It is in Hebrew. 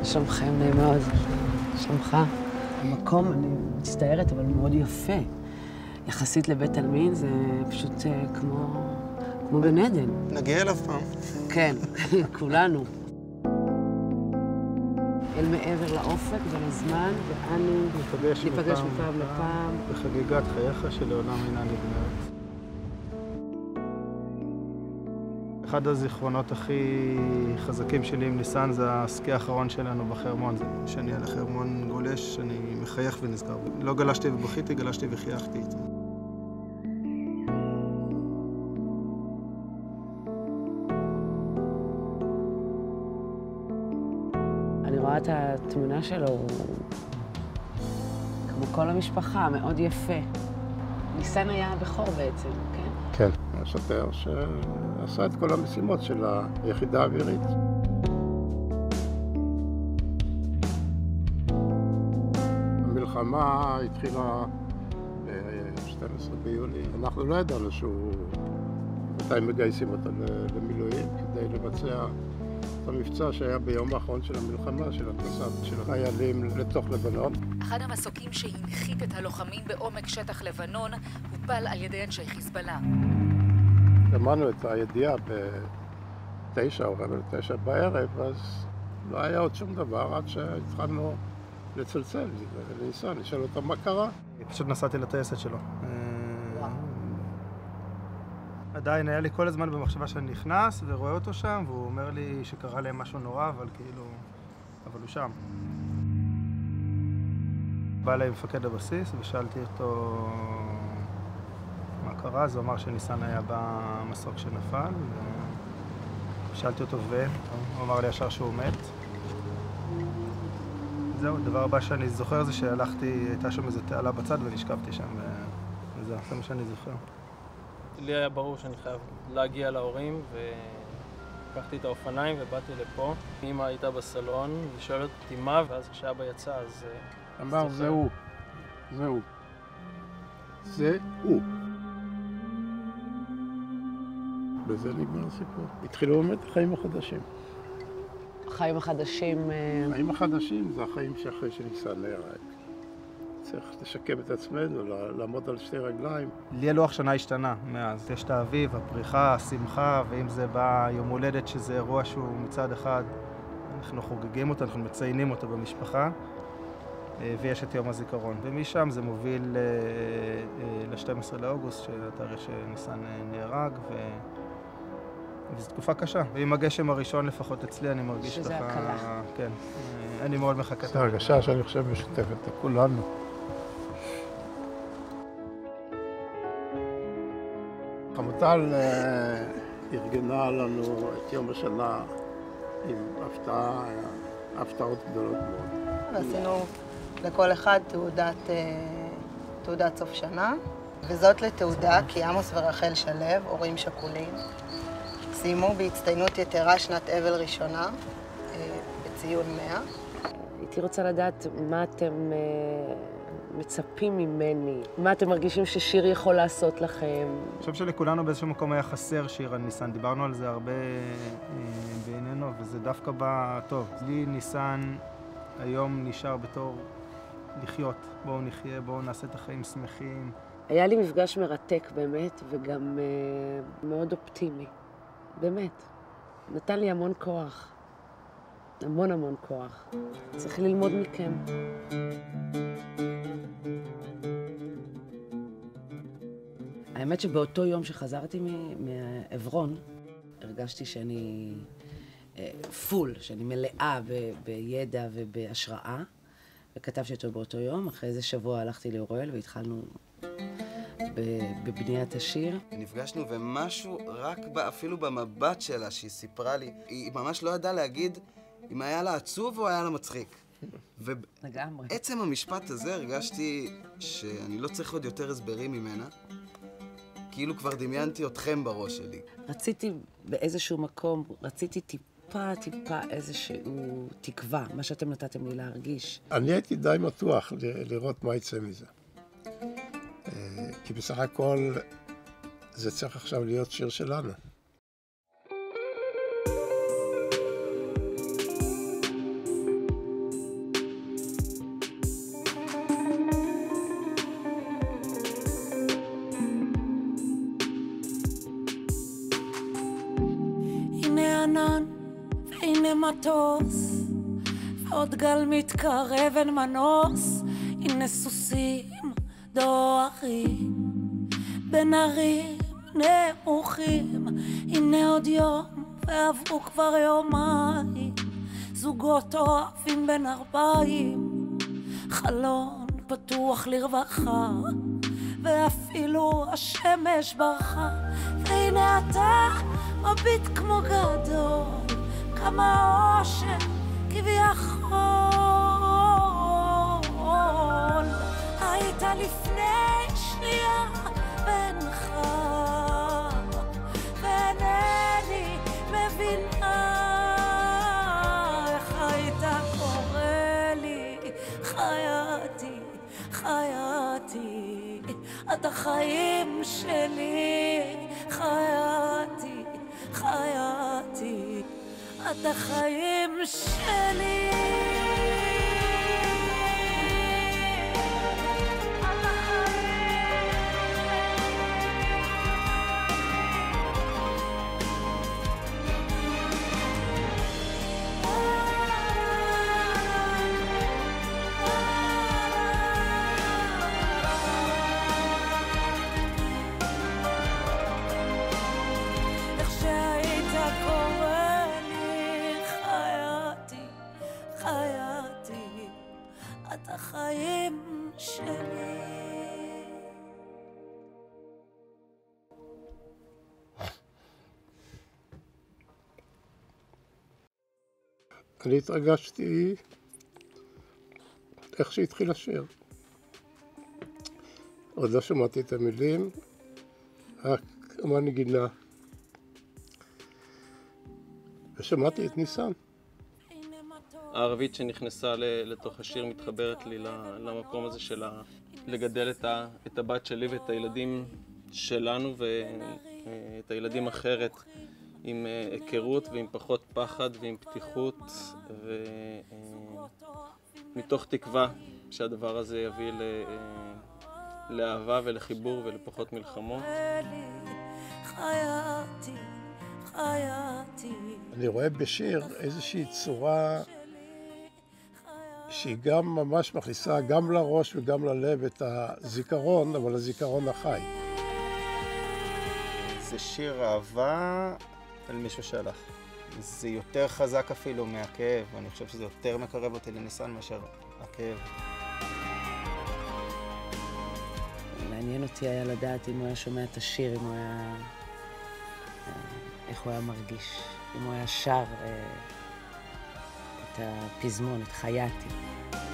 שלומכם נעים מאוד. שלומך? המקום, אני מצטערת, אבל מאוד יפה. יחסית לבית עלמין זה פשוט כמו גן עדן. נגיע אליו פעם. כן, כולנו. אל מעבר לאופק ולזמן, ואנו ניפגש מפעם לפעם. בחגיגת חייך שלעולם אינה נגמרת. אחד הזיכרונות הכי חזקים שלי עם ניסן זה הסקי האחרון שלנו בחרמון. כשאני על החרמון גולש, אני מחייך ונזכר. לא גלשתי ובכיתי, גלשתי וחייכתי איתו. אני רואה את התמונה שלו, הוא כמו כל המשפחה, מאוד יפה. ניסן היה הבכור בעצם, כן? כן, השוטר שעשה את כל המשימות של היחידה האווירית. המלחמה התחילה ב-12 ביולי. אנחנו לא ידענו מתי מגייסים אותו למילואים כדי לבצע את המבצע שהיה ביום האחרון של המלחמה, של הכנסת של החיילים לתוך לבנון. אחד המסוקים שהנחית את הלוחמים בעומק שטח לבנון הופל על ידי אנשי חיזבאללה. שמענו את הידיעה ב-9 או 9 בערב, אז לא היה עוד שום דבר עד שהתחלנו לצלצל לניסן, לשאול אותו מה קרה. פשוט נסעתי לטייסת שלו. עדיין היה לי כל הזמן במחשבה שאני נכנס ורואה אותו שם, והוא אומר לי שקרה להם משהו נורא, אבל הוא שם. בא אליי מפקד הבסיס ושאלתי אותו מה קרה, אז הוא אמר שניסן היה במסוק שנפל, ושאלתי אותו הוא אמר לי ישר שהוא מת. זהו, הדבר הבא שאני זוכר זה שהלכתי, הייתה שם איזו תעלה בצד ונשכבתי שם, וזהו, זה מה שאני זוכר. לי היה ברור שאני חייב להגיע להורים, ולקחתי את האופניים ובאתי לפה. אמא הייתה בסלון, ושואלת אותי מה, ואז כשאבא יצא, אז... אמר, זה הוא. בזה נגמר הסיפור. התחילו באמת החיים החדשים. החיים החדשים... החיים החדשים זה החיים שאחרי שניסן נהרג. צריך לשקם את עצמנו, לעמוד על שתי רגליים. לי הלוח שנה השתנה מאז. יש את האביב, הפריחה, השמחה, ואם זה בא יום הולדת שזה אירוע שהוא מצד אחד, אנחנו חוגגים אותו, אנחנו מציינים אותו במשפחה, ויש את יום הזיכרון. ומשם זה מוביל ל-12 לאוגוסט, שהתאריך שניסן נהרג, וזו תקופה קשה. ועם הגשם הראשון לפחות אצלי אני מרגיש שזה הקלה. כן, אני מאוד מחכה. זו הרגשה שאני חושב משותפת לכולנו. חמוטל ארגנה לנו את יום השנה עם הפתעות גדולות מאוד. עשינו לכל אחד תעודת סוף שנה, וזאת לתעודה כי עמוס ורחל שלו, הורים שכולים, סיימו בהצטיינות יתרה שנת אבל ראשונה, בציון 100. הייתי רוצה לדעת מה אתם מצפים ממני, מה אתם מרגישים ששיר יכול לעשות לכם. אני חושב שלכולנו באיזשהו מקום היה חסר שיר על ניסן, דיברנו על זה הרבה בעינינו, וזה דווקא בא טוב. לי ניסן היום נשאר בתור לחיות, בואו נחיה, בואו נעשה את החיים שמחים. היה לי מפגש מרתק באמת, וגם מאוד אופטימי. באמת. נתן לי המון כוח. המון כוח. צריך ללמוד מכם. האמת שבאותו יום שחזרתי מעברון, הרגשתי שאני פול, שאני מלאה בידע ובהשראה, וכתבתי אותו באותו יום. אחרי איזה שבוע הלכתי לאוראל והתחלנו בבניית השיר. נפגשנו ומשהו רק אפילו במבט שלה שהיא סיפרה לי, היא ממש לא ידעה להגיד אם היה לה עצוב או היה לה מצחיק. לגמרי. עצם המשפט הזה הרגשתי שאני לא צריך עוד יותר הסברים ממנה. כאילו כבר דמיינתי אתכם בראש שלי. רציתי באיזשהו מקום, רציתי טיפה איזשהו תקווה, מה שאתם נתתם לי להרגיש. אני הייתי די מתוח לראות מה יצא מזה. כי בסך הכל זה צריך עכשיו להיות שיר שלנו. ענן, והנה מטוס, ועוד גל מתקרב אין מנוס, הנה סוסים דוהרים בין ערים נמוכים, הנה עוד יום ועברו כבר יומיים, זוגות אוהבים בין 40, חלון פתוח לרווחה, ואפילו השמש ברחה, והנה אתה מביט כמו גדול, כמה אושר כביכול, היית לפני שנייה בינך, ואינני מבינה איך היית קורא לי חייתי, חייתי, את החיים שלי, חייתי, חייתי, את החיים שלי. את החיים שלי. אני התרגשתי איך שהתחיל השיר. עוד לא שמעתי את המילים, רק המנגינה. ושמעתי את ניסן. הערבית שנכנסה לתוך השיר מתחברת לי למקום הזה של לגדל את הבת שלי ואת הילדים שלנו ואת הילדים אחרת, עם היכרות ועם פחות פחד ועם פתיחות, ומתוך תקווה שהדבר הזה יביא לאהבה ולחיבור ולפחות מלחמות. אני רואה בשיר איזושהי צורה שהיא גם ממש מכניסה גם לראש וגם ללב את הזיכרון, אבל הזיכרון החי. זה שיר אהבה על מישהו שהלך. זה יותר חזק אפילו מהכאב, ואני חושב שזה יותר מקרב אותי לניסן מאשר הכאב. מעניין אותי היה לדעת אם הוא היה שומע את השיר, אם הוא היה... איך הוא היה מרגיש, אם הוא היה שר את הפזמון, את חייתי.